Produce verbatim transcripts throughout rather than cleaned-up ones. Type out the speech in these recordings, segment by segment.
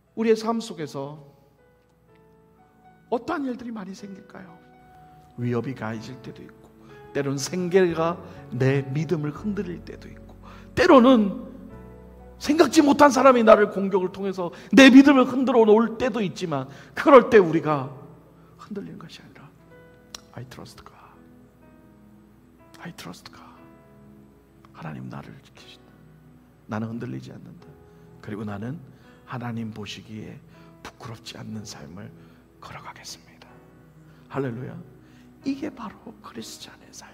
우리의 삶 속에서 어떠한 일들이 많이 생길까요? 위협이 가해질 때도 있고, 때로는 생계가 내 믿음을 흔들릴 때도 있고, 때로는 생각지 못한 사람이 나를 공격을 통해서 내 믿음을 흔들어 놓을 때도 있지만, 그럴 때 우리가 흔들리는 것이 아니라 I trust God, I trust God. 하나님 나를 지키신다. 나는 흔들리지 않는다. 그리고 나는 하나님 보시기에 부끄럽지 않는 삶을 걸어가겠습니다. 할렐루야. 이게 바로 크리스찬의 삶인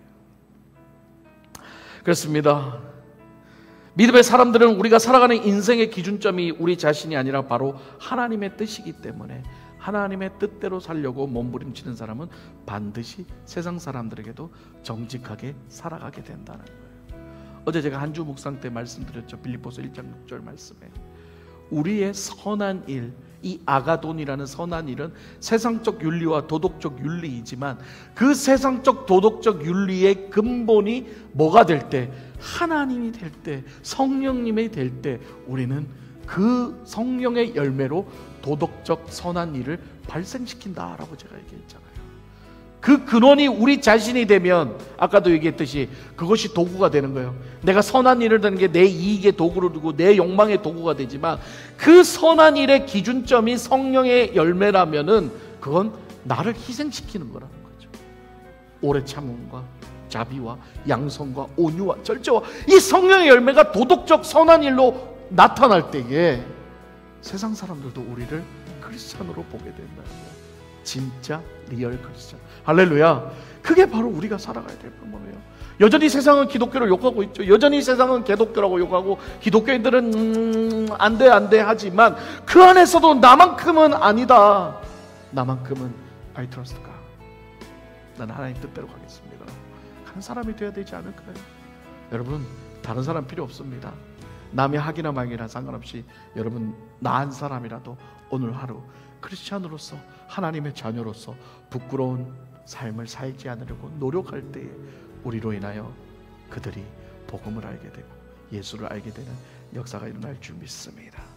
거예요. 그렇습니다. 믿음의 사람들은 우리가 살아가는 인생의 기준점이 우리 자신이 아니라 바로 하나님의 뜻이기 때문에 하나님의 뜻대로 살려고 몸부림치는 사람은 반드시 세상 사람들에게도 정직하게 살아가게 된다는 거예요. 어제 제가 한 주 묵상 때 말씀드렸죠. 빌립보서 일 장 육 절 말씀에 우리의 선한 일, 이 아가돈이라는 선한 일은 세상적 윤리와 도덕적 윤리이지만 그 세상적 도덕적 윤리의 근본이 뭐가 될 때, 하나님이 될 때, 성령님이 될 때 우리는 그 성령의 열매로 도덕적 선한 일을 발생시킨다라고 제가 얘기했잖아요. 그 근원이 우리 자신이 되면 아까도 얘기했듯이 그것이 도구가 되는 거예요. 내가 선한 일을 하는 게 내 이익의 도구로 두고 내 욕망의 도구가 되지만, 그 선한 일의 기준점이 성령의 열매라면은 그건 나를 희생시키는 거라는 거죠. 오래 참음과 자비와 양선과 온유와 절제와 이 성령의 열매가 도덕적 선한 일로 나타날 때에 세상 사람들도 우리를 크리스찬으로 보게 된다고. 진짜 리얼 크리스찬. 할렐루야. 그게 바로 우리가 살아가야 될 방법이에요. 여전히 세상은 기독교를 욕하고 있죠. 여전히 세상은 개독교라고 욕하고 기독교인들은 음, 안 돼, 안 돼 하지만 그 안에서도 나만큼은 아니다. 나만큼은 I trust God. 나는 하나님 뜻대로 가겠습니다. 한 사람이 되어야 되지 않을까요? 여러분, 다른 사람 필요 없습니다. 남이 하기나 말기나 상관없이 여러분 나 한 사람이라도 오늘 하루 크리스찬으로서 하나님의 자녀로서 부끄러운 삶을 살지 않으려고 노력할 때에 우리로 인하여 그들이 복음을 알게 되고 예수를 알게 되는 역사가 일어날 줄 믿습니다.